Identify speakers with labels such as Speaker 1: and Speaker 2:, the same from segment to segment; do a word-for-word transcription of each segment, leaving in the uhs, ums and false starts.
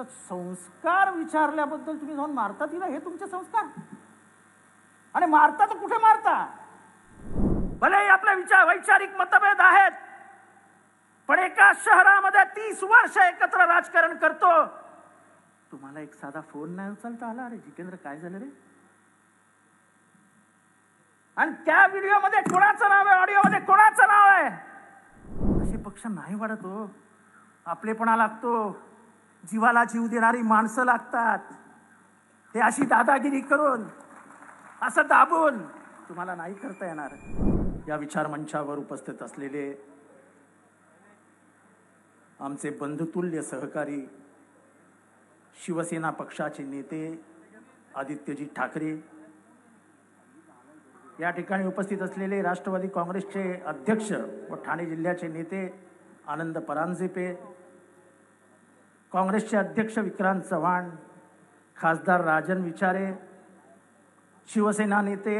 Speaker 1: तर संस्कार विचारल्याबद्दल तुम्ही जाऊन मारता तिला, हे तुमचे संस्कार? आणि मारता तर कुठे मारता? भले आपले विचार वैचारिक मतभेद आहेत, पण एका शहरामध्ये तीस वर्ष एकत्र राजकारण करतो. तुम्हाला एक साधा फोन नाही उचलता आला? अरे जितेंद्र काय झालं रे? आणि त्या व्हिडिओमध्ये कोणाचं नाव आहे, ऑडिओमध्ये कोणाचं नाव आहे? असे पक्ष नाही वाढत हो. आपलेपणा लागतो, जीवाला जीव देणारी माणसं लागतात. हे अशी दादागिरी करून, असं दाबून तुम्हाला नाही करता येणार. या विचार मंचावर उपस्थित असलेले आमचे बंधुतुल्य सहकारी शिवसेना पक्षाचे नेते आदित्यजी ठाकरे, या ठिकाणी उपस्थित असलेले राष्ट्रवादी काँग्रेसचे अध्यक्ष व ठाणे जिल्ह्याचे नेते आनंद परांजपे, काँग्रेसचे अध्यक्ष विक्रांत चव्हाण, खासदार राजन विचारे, शिवसेना नेते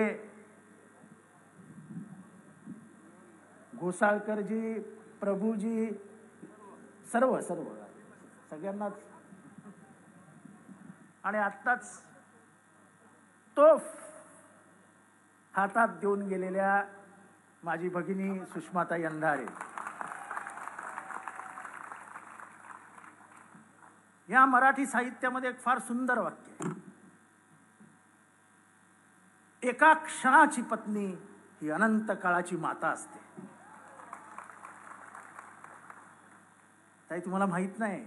Speaker 1: घोसाळकरजी, प्रभूजी, सर्व सर्व सगळ्यांनाच. आणि आत्ताच तोफ हातात देऊन गेलेल्या माझी भगिनी सुषमाताई अंधारे. या मराठी साहित्यामध्ये एक फार सुंदर वाक्य आहे, एका क्षणाची पत्नी ही अनंत काळाची माता असते. ताई तुम्हाला माहित नाही,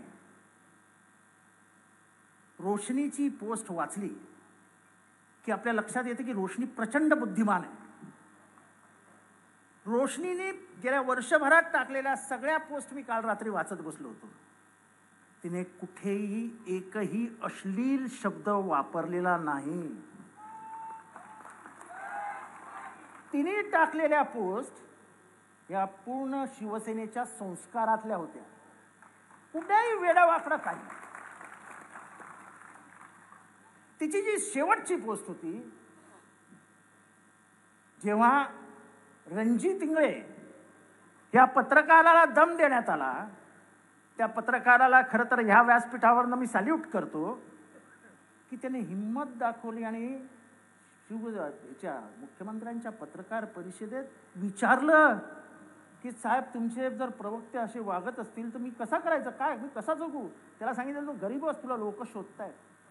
Speaker 1: रोशनीची पोस्ट वाचली की आपल्या लक्षात येते की रोशनी प्रचंड बुद्धिमान आहे. रोशनीने गेल्या वर्षभरात टाकलेल्या सगळ्या पोस्ट मी काल रात्री वाचत बसलो होतो. तिने कुठेही एकही अश्लील शब्द वापरलेला नाही. तिने टाकलेल्या पोस्ट या पूर्ण शिवसेनेच्या संस्कारातल्या होत्या. कुठेही वेडावाकडं काही. तिची जी शेवटची पोस्ट होती, जेव्हा रणजित इंगळे या पत्रकाराला दम देण्यात आला, त्या पत्रकाराला खरं तर ह्या व्यासपीठावरनं मी सॅल्यूट करतो की त्याने हिंमत दाखवली आणि शिव याच्या मुख्यमंत्र्यांच्या पत्रकार परिषदेत विचारलं की साहेब तुमचे जर प्रवक्ते असे वागत असतील तर मी कसा करायचं, काय मी कसा जगू? त्याला सांगितलं तू गरीब आहेस, तुला लोक शोधतायत.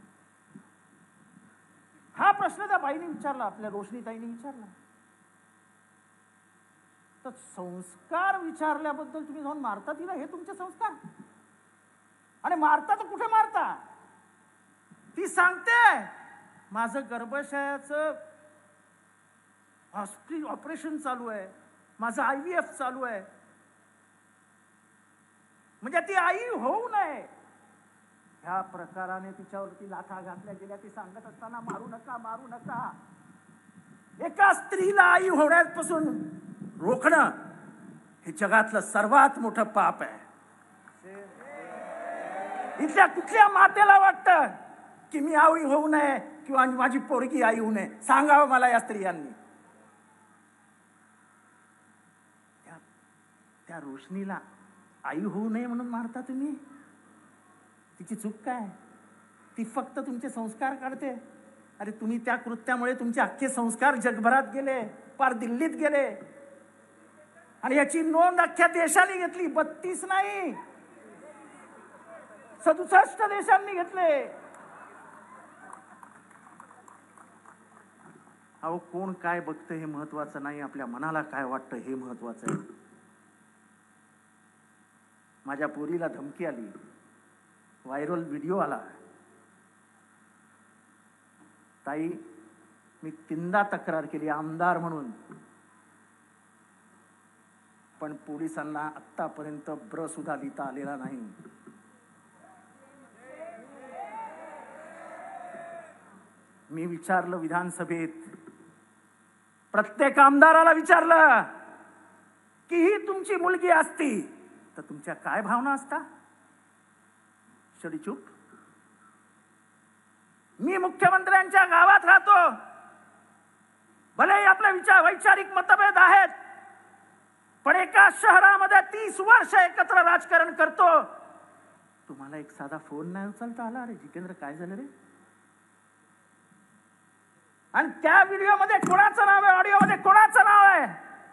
Speaker 1: हा प्रश्न त्या बाईने विचारला, आपल्या रोशनीताईने विचारला. तर संस्कार विचारल्याबद्दल तुम्ही जाऊन मारता तिला, हे तुमचे संस्कार? आणि मारता तर कुठे मारता? ती सांगते माझं गर्भाशयाचं ऑपरेशन चालू आहे, माझं आय व्ही एफ चालू आहे, म्हणजे ती आई होऊ नये ह्या प्रकाराने तिच्यावरती लाथा घातल्या गेल्या. ती सांगत असताना मारू नका मारू नका. एका स्त्रीला आई होण्यापासून रोखणं हे जगातलं सर्वात मोठं पाप आहे. इथल्या कुठल्या मातेला वाटतं की मी आई होऊ नये किंवा माझी पोरगी आई होऊ नये? सांगावं मला या स्त्रियांनी. त्या, त्या रोशनीला आई होऊ नये म्हणून मारता तुम्ही? तिची चूक काय? ती फक्त तुमचे संस्कार काढते. अरे तुम्ही त्या कृत्यामुळे तुमचे अख्खे संस्कार जगभरात गेले, पार दिल्लीत गेले, आणि याची नोंद अख्ख्या देशाने घेतली. बत्तीस नाही, सदुसष्ट देशांनी घेतले. अहो कोण काय बघतं हे महत्वाचं नाही, आपल्या मनाला काय वाटतं हे महत्वाचं आहे. माझ्या पोरीला धमकी आली, व्हायरल व्हिडिओ आला, ताई मी तीनदा तक्रार केली आमदार म्हणून, पण पोलिसांना आतापर्यंत ब्र सुद्धा लिहिता आलेला नाही. मी विचारलं विधानसभेत, प्रत्येक आमदाराला विचारलं की ही तुमची मुलगी असती तर तुमच्या काय भावना असता? चुप. मी मुख्यमंत्र्यांच्या गावात राहतो, भले आपले विचार वैचारिक मतभेद आहेत, पण एका शहरामध्ये तीस वर्ष एकत्र राजकारण करतो. तुम्हाला एक साधा फोन नाही उचलता आला? अरे जितेंद्र, काय झालं रे? आणि त्या व्हिडिओमध्ये कोणाचं नाव आहे, ऑडिओमध्ये कोणाचं नाव आहे?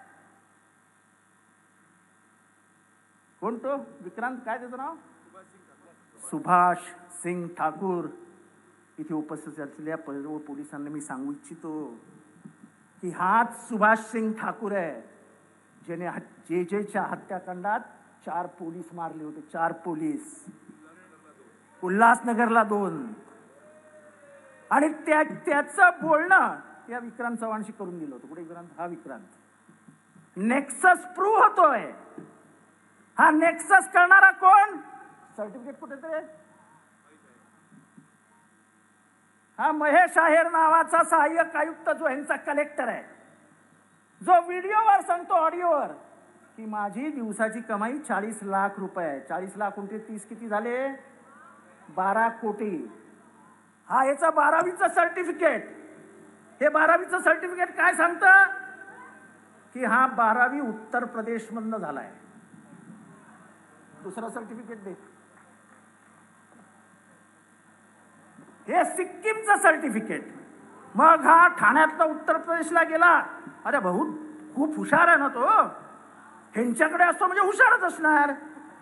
Speaker 1: कोण तो विक्रांत, काय त्याचं नाव? सुभाष सिंग ठाकूर. इथे उपस्थित असलेल्या पोलिसांना मी सांगू इच्छितो की हाच सुभाष सिंग ठाकूर आहे ज्याने जे जेच्या हत्याकांडात चार पोलीस मारले होते. चार पोलीस, उल्हासनगरला दोन. आणि त्या त्याचं बोलणं या विक्रांत चव्हाणशी करून दिलं होतं. कुठे विक्रांत? हा विक्रांत. नेक्सस प्रूव्ह होतोय. हा नेक्सस करणारा कोण? सर्टिफिकेट कुठे ते? हा महेश आहेर नावाचा सहाय्यक आयुक्त जो यांचा कलेक्टर आहे, जो व्हिडिओवर सांगतो, ऑडिओवर, की माझी दिवसाची कमाई चाळीस लाख रुपये आहे. चाळीस लाख उंटे तीस किती झाले? बारा कोटी. हा याचा बारावीचं सर्टिफिकेट. हे बारावीचं सर्टिफिकेट काय सांगतं? की हा बारावी उत्तर प्रदेश मधनं झालाय. दुसरं सर्टिफिकेट दे. हे सिक्कीमचं सर्टिफिकेट. मग हा ठाण्यातला उत्तर प्रदेशला गेला. अरे भाऊ, खूप हुशार आहे ना तो. ह्यांच्याकडे असतो म्हणजे हुशारच असणार.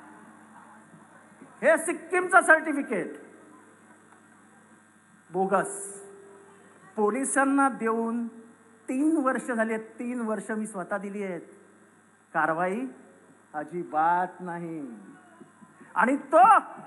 Speaker 1: हे सिक्कीमचं सर्टिफिकेट बोगस. पोलिसांना देऊन तीन वर्ष झाले. तीन वर्ष मी स्वतः दिली आहेत. कारवाई अजिबात नाही. आणि तो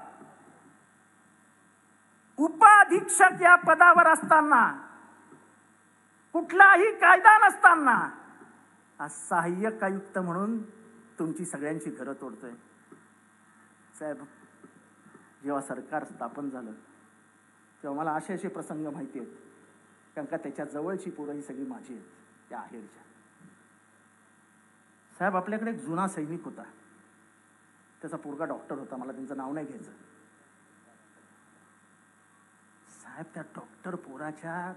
Speaker 1: उपाधीक्षक या पदावर असताना, कुठलाही कायदा नसताना, आज सहाय्यक आयुक्त म्हणून तुमची सगळ्यांची घरं तोडतोय. साहेब, जेव्हा सरकार स्थापन झालं तेव्हा मला असे असे प्रसंग माहिती आहेत, कारण का त्याच्या जवळची पोरं ही सगळी माझी आहेत, त्या आहेरच्या. साहेब, आपल्याकडे एक जुना सैनिक होता. त्याचा पोरगा डॉक्टर होता. मला त्यांचं नाव नाही घ्यायचं. साहेब, त्या डॉक्टर पोराच्या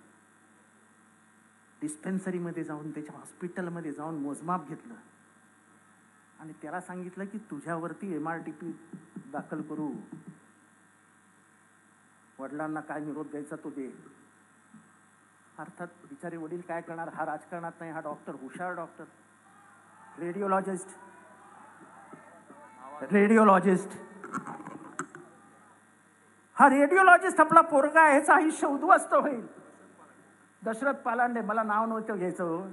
Speaker 1: डिस्पेन्सरीमध्ये जाऊन, त्याच्या हॉस्पिटलमध्ये जाऊन मोजमाप घेतलं आणि त्याला सांगितलं की तुझ्यावरती एम आर टी पी दाखल करू. वडिलांना काय निरोप द्यायचा तो दे. अर्थात बिचारे वडील काय करणार? हा राजकारणात नाही, हा डॉक्टर, हुशार डॉक्टर, रेडिओलॉजिस्ट. रेडिओलॉजिस्ट हा रेडिओलॉजिस्ट आपला पोरगा आहे, ह्याचं आयुष्य उद्ध्वस्त होईल. दशरथ पालांडे, मला नाव नव्हतं घ्यायचं.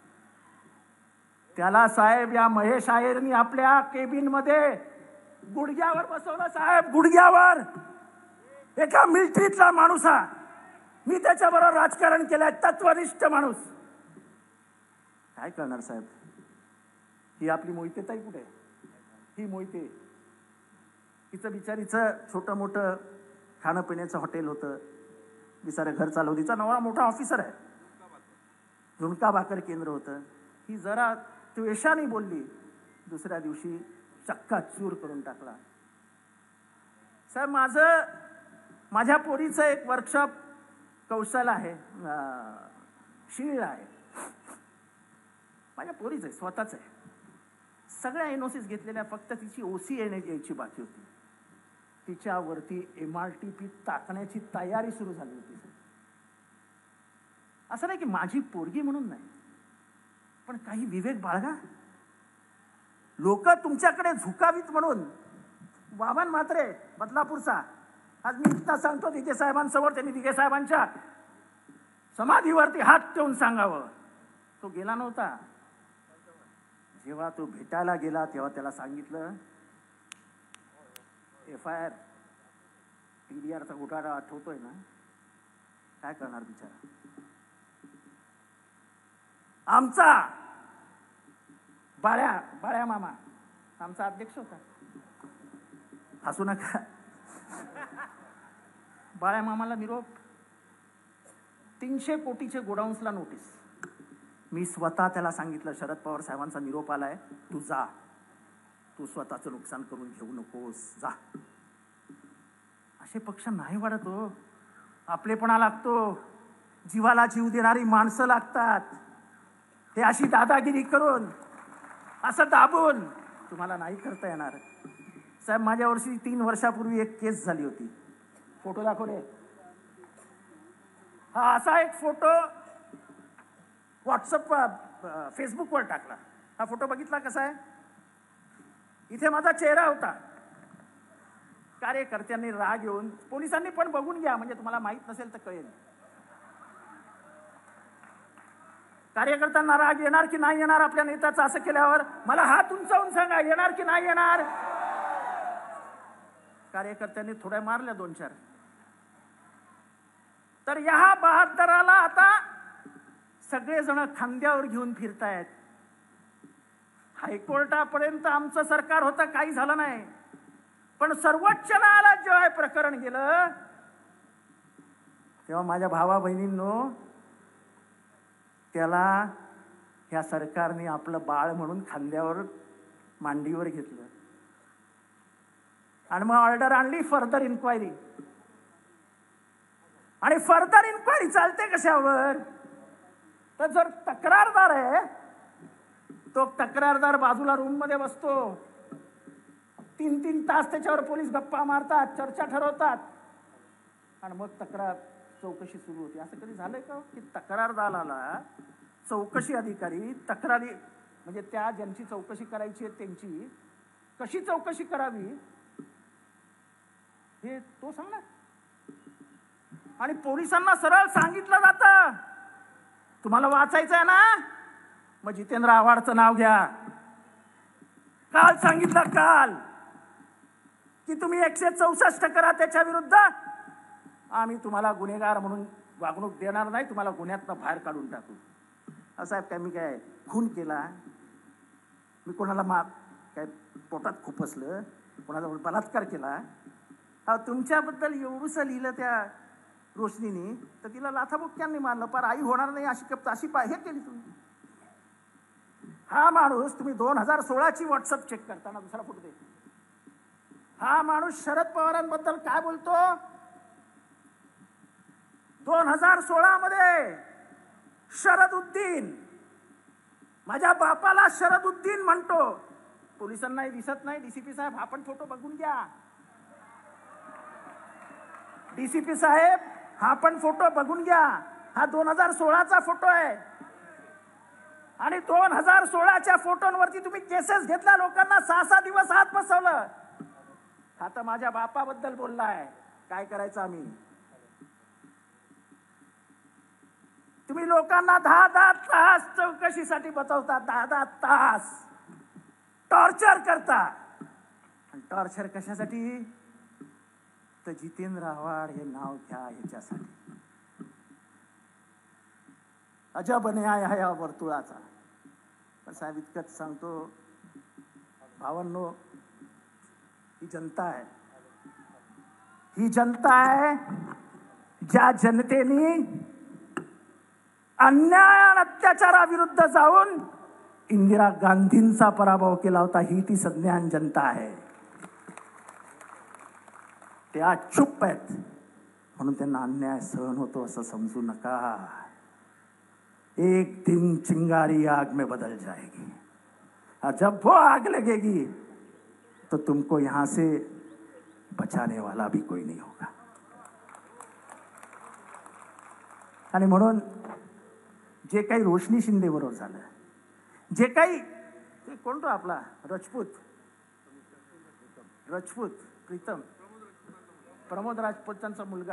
Speaker 1: त्याला साहेब या महेश आहेरनी आपल्या केबिन मध्ये गुडघ्यावर बसवलं. साहेब, गुडघ्यावर. एका मिलिटरीतला माणूस हा. मी त्याच्याबरोबर राजकारण केलंय. तत्वनिष्ठ माणूस. काय करणार साहेब? ही आपली मोहिते ताई कुठे? ही मोहिते, हिचं बिचारीचं छोटं मोठं खाणं पिण्याचं हॉटेल होतं. बिचारं घर चालवलं. तिचा नवरा मोठा ऑफिसर आहे. झुणका भाकर केंद्र होतं. ही जरा त्वेषाने बोलली, दुसऱ्या दिवशी चक्का चूर करून टाकला. साहेब, माझं माझ्या पोरीचं एक वर्कशॉप कौशल आहे, शीळ आहे. माझ्या पोरीचं आहे, स्वतःच आहे. सगळ्या एनओसीस घेतलेल्या, फक्त तिची ओसी येण्याची यायची बाकी होती. तिच्यावरती एम आर टी पी टाकण्याची तयारी सुरू झाली होती. असं नाही की माझी पोरगी म्हणून नाही, पण काही विवेक बाळगा. लोक तुमच्याकडे झुकावीत म्हणून. वामन म्हात्रे, बदलापूरचा, आज मी इतका सांगतो दिघे साहेबांसमोर, त्यांनी दिघे साहेबांच्या समाधीवरती हात ठेवून सांगावं. तो गेला नव्हता. जेव्हा तो भेटायला गेला तेव्हा त्याला सांगितलं, F I R T D आरचा घोटाळा आठवतोय ना? काय करणार बिचारा? आमचा बाळ्या बाळ्या मामा आमचा अध्यक्ष होता. हसू नका. बाळ्या मामाला निरोप, तीनशे कोटीचे गोडाऊन्सला नोटीस. मी स्वतः त्याला सांगितलं, शरद पवार साहेबांचा निरोप आलाय, तू जा, तू स्वतःचं नुकसान करून घेऊ नकोस, जा. असे पक्ष नाही वाढत हो. आपलेपणा लागतो. जीवाला जीव देणारी माणसं लागतात. हे अशी दादागिरी करून, असं दाबून तुम्हाला नाही करता येणार. साहेब माझ्या वर्षी तीन वर्षापूर्वी एक केस झाली होती. फोटो दाखव रे. हा असा एक फोटो व्हॉट्सअप फेसबुकवर टाकला. हा फोटो बघितला कसा आहे? इथे माझा चेहरा होता. कार्यकर्त्यांनी राग येऊन, पोलिसांनी पण बघून घ्या म्हणजे तुम्हाला माहित नसेल तर कळेल. कार्यकर्त्यांना राग येणार की नाही येणार आपल्या नेत्याचं असं केल्यावर? मला हात उंचावून सांगा, येणार की नाही येणार? कार्यकर्त्यांनी थोड्या मारल्या दोन चार. तर या बहादराला आता सगळेजण खांद्यावर घेऊन फिरतायत. हायकोर्टापर्यंत आमचं सरकार होतं, काही झालं नाही. पण सर्वोच्च न्यायालयात जेव्हा हे प्रकरण गेलं तेव्हा माझ्या भावा बहिणींनो, त्याला ह्या सरकारने आपलं बाळ म्हणून खांद्यावर मांडीवर घेतलं आणि मग ऑर्डर आणली फर्दर इन्क्वायरी. आणि फर्दर इन्क्वायरी चालते कशावर? तर जर तक्रारदार आहे तो तक्रारदार बाजूला रूम मध्ये बसतो, तीन तीन तास त्याच्यावर पोलीस गप्पा मारतात, चर्चा ठरवतात आणि मग तक्रार चौकशी सुरू होती. असं कधी झालंय का की तक्रारदाराला चौकशी अधिकारी तक्रारी म्हणजे त्या ज्यांची चौकशी करायची आहे त्यांची कशी चौकशी करावी हे तो सांगणार? आणि पोलिसांना सरळ सांगितलं जातं, तुम्हाला वाचायचं आहे ना, मग जितेंद्र आव्हाडचं नाव घ्या. काल सांगितलं काल की तुम्ही एकशे चौसष्ट करा त्याच्या विरुद्ध, आम्ही तुम्हाला गुन्हेगार म्हणून वागणूक देणार नाही, तुम्हाला गुन्ह्यातनं बाहेर काढून टाकू. साहेब काय मी काय खून केला? मी कोणाला मा काय पोटात खुपसलं? कोणाला बलात्कार केला? हा तुमच्याबद्दल एवढंसं लिहिलं त्या रोशनीनी तर तिला लाथाबुक्क्यांनी मारलं, पर आई होणार नाही अशी कप अशी हे केली तुम्ही. हा माणूस तुम्ही दोन हजार सोळाची व्हॉट्सअप चेक करताना दुसरा फोटो दे. हा माणूस शरद पवारांबद्दल काय बोलतो? दोन हजार सोळा मध्ये शरदुद्दीन, माझ्या बापाला शरदुद्दीन म्हणतो. पोलिसांनाही दिसत नाही. डीसीपी साहेब हा पण फोटो बघून घ्या. डीसीपी साहेब हा पण फोटो बघून घ्या. हा दोन हजार सोळाचा फोटो आहे आणि दोन हजार सोळाच्या फोटोंवरती तुम्ही केसेस घेतला, लोकांना सहा सहा दिवस आत बसवलं. हा तर माझ्या बापाबद्दल बोललाय. काय करायचं आम्ही? तुम्ही लोकांना दहा दहा तास चौकशीसाठी बसवता, दहा दहा तास टॉर्चर करता. आणि टॉर्चर कशासाठी? तर जितेंद्र आव्हाड हे नाव घ्या ह्याच्यासाठी. अजब न्याय आहे या वर्तुळाचा. पण साहेब इतकंच सांगतो भावांनो, ही जनता आहे, ही जनता आहे ज्या जनतेने अन्याय आणि अत्याचाराविरुद्ध जाऊन इंदिरा गांधींचा पराभव केला होता. ही ती सज्ञान जनता आहे. ते आज चुप आहेत म्हणून त्यांना अन्याय सहन होतो असं समजू नका. एक दिन चिंगारी आग में बदल जाएगी और जब वो आग लगेगी तो तुमको यहां से बचाने वाला भी कोई नहीं होगा. आणि म्हणून जे काही रोशनी शिंदे बरोबर झालं, जे काही कोण तो आपला राजपूत राजपूत प्रीतम प्रमोद राजपूतांचा मुलगा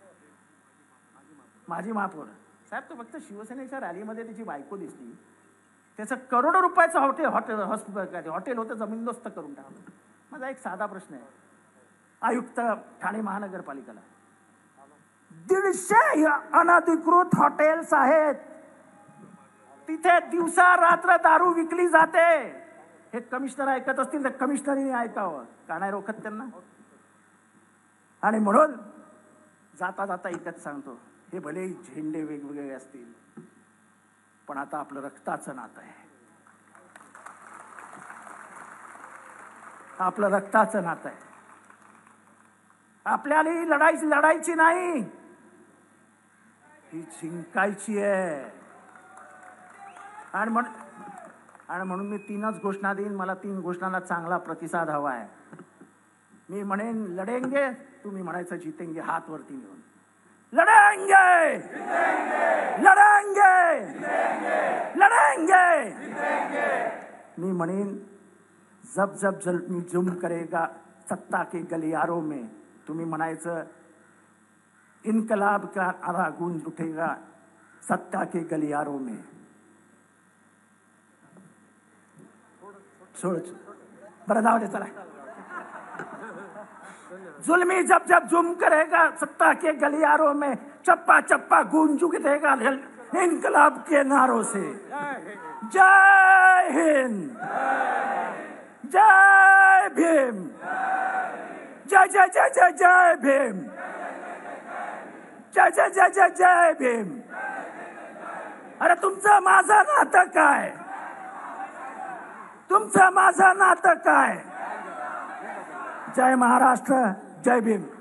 Speaker 1: माजी महापौर साहेब, तो फक्त शिवसेनेच्या रॅलीमध्ये त्याची बायको दिसली. त्याचं करोडो रुपयाचं हॉटेल हॉटेल हॉस्पिटल हॉटेल होतं जमीनदोस्त करून टाकलं. माझा एक साधा प्रश्न आहे, आयुक्त ठाणे महानगरपालिकेला दीडशे अनधिकृत हॉटेल्स आहेत, तिथे दिवसा रात्र दारू विकली जाते. हे कमिशनर ऐकत असतील तर कमिशनरीने ऐकावं, का नाही रोखत त्यांना? आणि म्हणून जाता जाता एकच सांगतो, हे भले झेंडे वेगवेगळे असतील पण आता आपलं रक्ताचं नातं आहे. आपलं रक्ताचं नातं आहे. आपल्याला ही लढाई लढायची नाही, ही जिंकायची आहे. आणि म्हण आणि म्हणून मी तीनच घोषणा देईन. मला तीन घोषणांना चांगला प्रतिसाद हवा आहे. मी म्हणेन लढेंगे, तुम्ही म्हणायचं जितेंगे, हात वरती घेऊन. लढेंगे लढेंगे लढेंगे. मी म्हणेन जब जब जल्मी जुम करेगा सत्ता के गलियारों में, तुम्ही म्हणायचं इनकलाब का आरा गूंज उठेगा सत्ता के गलियारों में. सोड बरं जाऊ दे चला. जुल्मी जब जब जुम करेगा सत्ता के गलियारों में, चप्पा चप्पा गूंज उठेगा इनकलाब के नारों से. जय हिंद, जय भीम, जय जय जय जय जय भीम, जय जय जय जय जय भीम. अरे तुमचं माझं नातं काय? तुमचं माझं नातं काय? जय महाराष्ट्र, जय भीम.